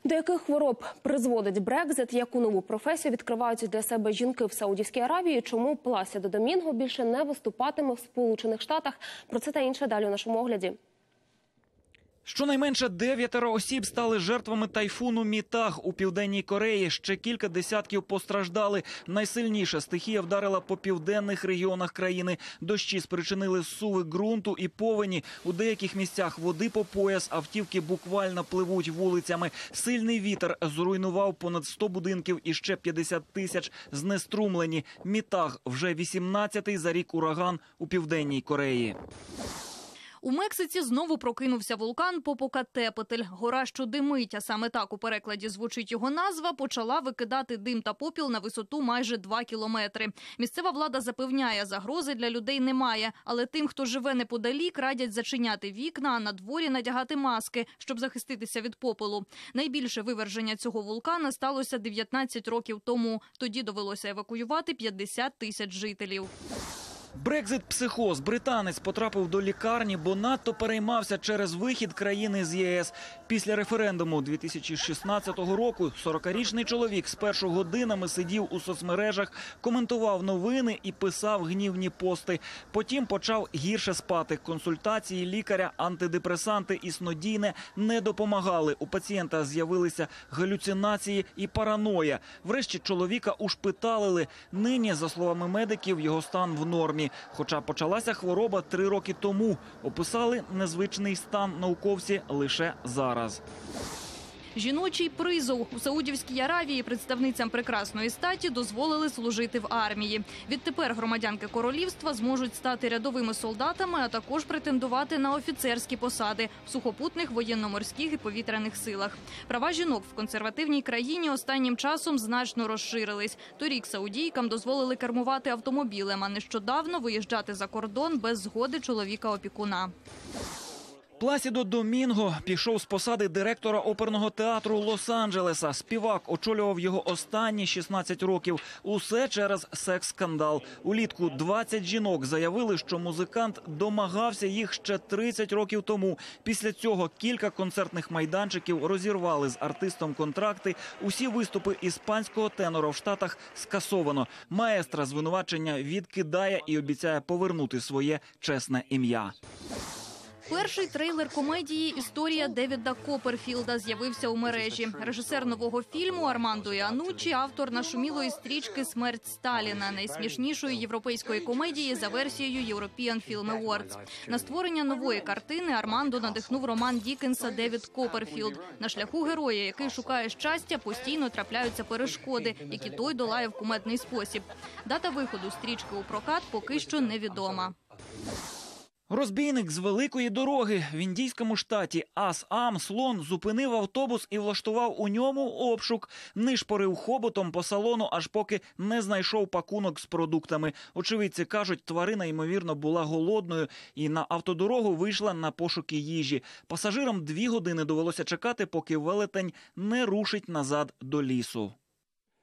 До яких хвороб призводить Брекзит, яку нову професію відкривають для себе жінки в Саудівській Аравії, чому Пласідо Домінго більше не виступатиме в Сполучених Штатах? Про це та інше далі у нашому огляді. Щонайменше 9 осіб стали жертвами тайфуну Мітаг у Південній Кореї. Ще кілька десятків постраждали. Найсильніша стихія вдарила по південних регіонах країни. Дощі спричинили зсуви ґрунту і повені. У деяких місцях води по пояс, автівки буквально пливуть вулицями. Сильний вітер зруйнував понад 100 будинків і ще 50 тисяч знеструмлені. Мітаг – вже 18-й за рік ураган у Південній Кореї. У Мексиці знову прокинувся вулкан Попокатепетль. Гора, що димить, а саме так у перекладі звучить його назва, почала викидати дим та попіл на висоту майже 2 кілометри. Місцева влада запевняє, загрози для людей немає, але тим, хто живе неподалік, радять зачиняти вікна, а на дворі надягати маски, щоб захиститися від попелу. Найбільше виверження цього вулкана сталося 19 років тому. Тоді довелося евакуювати 50 тисяч жителів. Брекзит-психоз. Британець потрапив до лікарні, бо надто переймався через вихід країни з ЄС. Після референдуму 2016 року 40-річний чоловік спершу годинами сидів у соцмережах, коментував новини і писав гнівні пости. Потім почав гірше спати. Консультації лікаря, антидепресанти і снодійне не допомагали. У пацієнта з'явилися галюцинації і параноя. Врешті чоловіка ушпиталили. Нині, за словами медиків, його стан в нормі. Хоча почалася хвороба 3 роки тому. Описали незвичний стан науковці лише зараз. Жіночий призов. У Саудівській Аравії представницям прекрасної статі дозволили служити в армії. Відтепер громадянки королівства зможуть стати рядовими солдатами, а також претендувати на офіцерські посади в сухопутних, воєнно-морських і повітряних силах. Права жінок в консервативній країні останнім часом значно розширились. Торік саудійкам дозволили кермувати автомобілем, а нещодавно виїжджати за кордон без згоди чоловіка-опікуна. Пласідо Домінго пішов з посади директора оперного театру Лос-Анджелеса. Співак очолював його останні 16 років. Усе через секс-скандал. Улітку 20 жінок заявили, що музикант домагався їх ще 30 років тому. Після цього кілька концертних майданчиків розірвали з артистом контракти. Усі виступи іспанського тенора в Штатах скасовано. Маестра звинувачення відкидає і обіцяє повернути своє чесне ім'я. Перший трейлер комедії «Історія Девіда Копперфілда» з'явився у мережі. Режисер нового фільму Армандо Іануччі – автор нашумілої стрічки «Смерть Сталіна», найсмішнішої європейської комедії за версією European Film Awards. На створення нової картини Армандо надихнув роман Діккенса «Девід Копперфілд». На шляху героя, який шукає щастя, постійно трапляються перешкоди, які той долає в кумедний спосіб. Дата виходу стрічки у прокат поки що невідома. Розбійник з великої дороги в індійському штаті Ас-Ам слон зупинив автобус і влаштував у ньому обшук. Нишпорив хоботом по салону, аж поки не знайшов пакунок з продуктами. Очевидці кажуть, тварина, ймовірно, була голодною і на автодорогу вийшла на пошуки їжі. Пасажирам 2 години довелося чекати, поки велетень не рушить назад до лісу.